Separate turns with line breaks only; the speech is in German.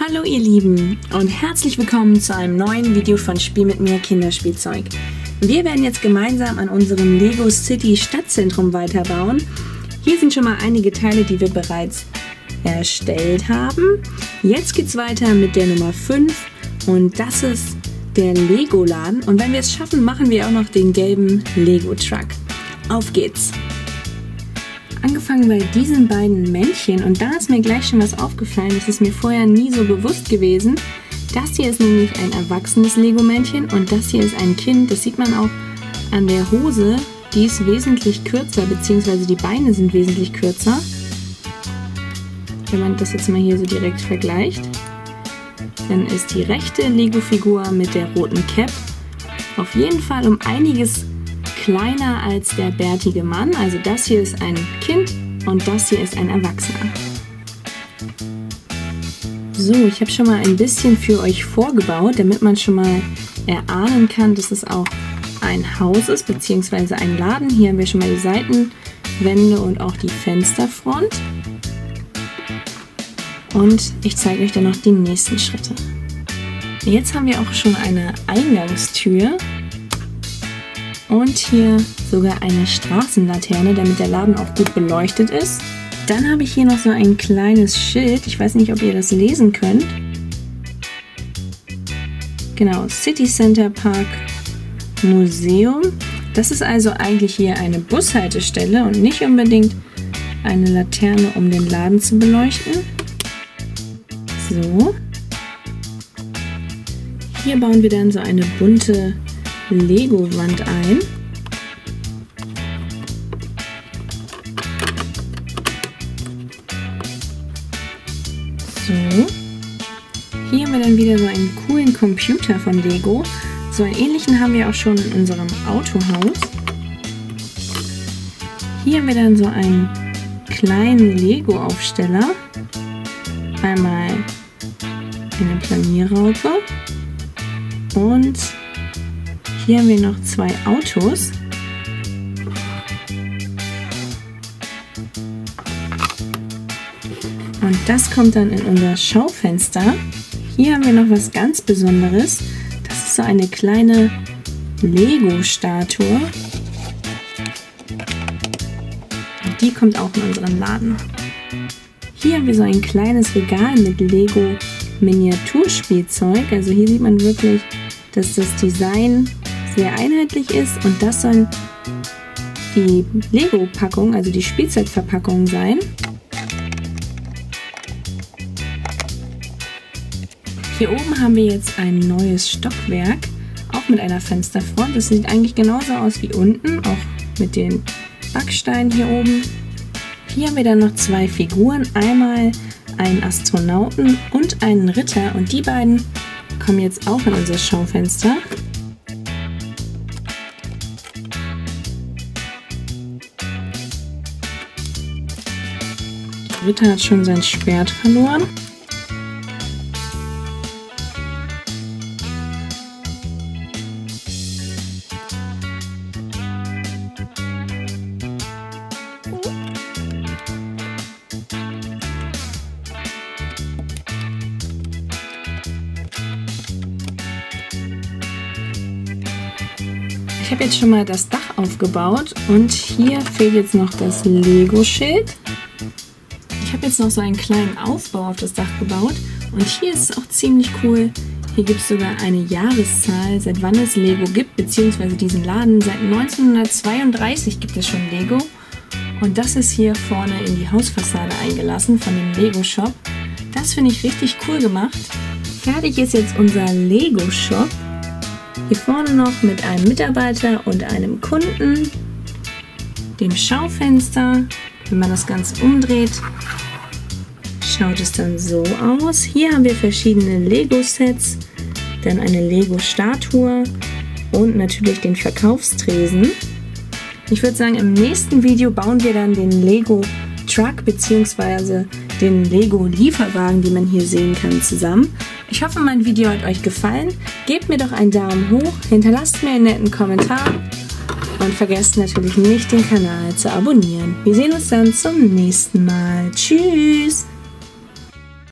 Hallo ihr Lieben und herzlich willkommen zu einem neuen Video von Spiel mit mir Kinderspielzeug. Wir werden jetzt gemeinsam an unserem Lego City Stadtzentrum weiterbauen. Hier sind schon mal einige Teile, die wir bereits erstellt haben. Jetzt geht es weiter mit der Nummer 5 und das ist der Lego-Laden. Und wenn wir es schaffen, machen wir auch noch den gelben Lego-Truck. Auf geht's! Angefangen bei diesen beiden Männchen und da ist mir gleich schon was aufgefallen, das ist mir vorher nie so bewusst gewesen. Das hier ist nämlich ein erwachsenes Lego-Männchen und das hier ist ein Kind. Das sieht man auch an der Hose, die ist wesentlich kürzer, beziehungsweise die Beine sind wesentlich kürzer. Wenn man das jetzt mal hier so direkt vergleicht, dann ist die rechte Lego-Figur mit der roten Cap auf jeden Fall um einiges kleiner als der bärtige Mann. Also das hier ist ein Kind und das hier ist ein Erwachsener. So, ich habe schon mal ein bisschen für euch vorgebaut, damit man schon mal erahnen kann, dass es auch ein Haus ist, beziehungsweise ein Laden. Hier haben wir schon mal die Seitenwände und auch die Fensterfront. Und ich zeige euch dann noch die nächsten Schritte. Jetzt haben wir auch schon eine Eingangstür. Und hier sogar eine Straßenlaterne, damit der Laden auch gut beleuchtet ist. Dann habe ich hier noch so ein kleines Schild. Ich weiß nicht, ob ihr das lesen könnt. Genau, City Center Park Museum. Das ist also eigentlich hier eine Bushaltestelle und nicht unbedingt eine Laterne, um den Laden zu beleuchten. So. Hier bauen wir dann so eine bunte Lego-Wand ein. So. Hier haben wir dann wieder so einen coolen Computer von Lego. So einen ähnlichen haben wir auch schon in unserem Autohaus. Hier haben wir dann so einen kleinen Lego-Aufsteller. Einmal eine Planierraupe und hier haben wir noch zwei Autos. Und das kommt dann in unser Schaufenster. Hier haben wir noch was ganz Besonderes. Das ist so eine kleine Lego-Statue. Und die kommt auch in unseren Laden. Hier haben wir so ein kleines Regal mit Lego-Miniaturspielzeug. Also hier sieht man wirklich, dass das Design sehr einheitlich ist und das sollen die Lego-Packungen, also die Spielzeugverpackungen sein. Hier oben haben wir jetzt ein neues Stockwerk, auch mit einer Fensterfront. Das sieht eigentlich genauso aus wie unten, auch mit den Backsteinen hier oben. Hier haben wir dann noch zwei Figuren, einmal einen Astronauten und einen Ritter und die beiden kommen jetzt auch in unser Schaufenster. Der Ritter hat schon sein Schwert verloren. Ich habe jetzt schon mal das Dach aufgebaut und hier fehlt jetzt noch das Lego-Schild. Ich habe jetzt noch so einen kleinen Aufbau auf das Dach gebaut und hier ist es auch ziemlich cool. Hier gibt es sogar eine Jahreszahl, seit wann es Lego gibt, beziehungsweise diesen Laden. Seit 1932 gibt es schon Lego und das ist hier vorne in die Hausfassade eingelassen von dem Lego-Shop. Das finde ich richtig cool gemacht. Fertig ist jetzt unser Lego-Shop. Hier vorne noch mit einem Mitarbeiter und einem Kunden, dem Schaufenster. Wenn man das Ganze umdreht, schaut es dann so aus. Hier haben wir verschiedene Lego-Sets, dann eine Lego-Statue und natürlich den Verkaufstresen. Ich würde sagen, im nächsten Video bauen wir dann den Lego-Truck bzw. den Lego-Lieferwagen, die man hier sehen kann, zusammen. Ich hoffe, mein Video hat euch gefallen. Gebt mir doch einen Daumen hoch, hinterlasst mir einen netten Kommentar und vergesst natürlich nicht, den Kanal zu abonnieren. Wir sehen uns dann zum nächsten Mal. Tschüss!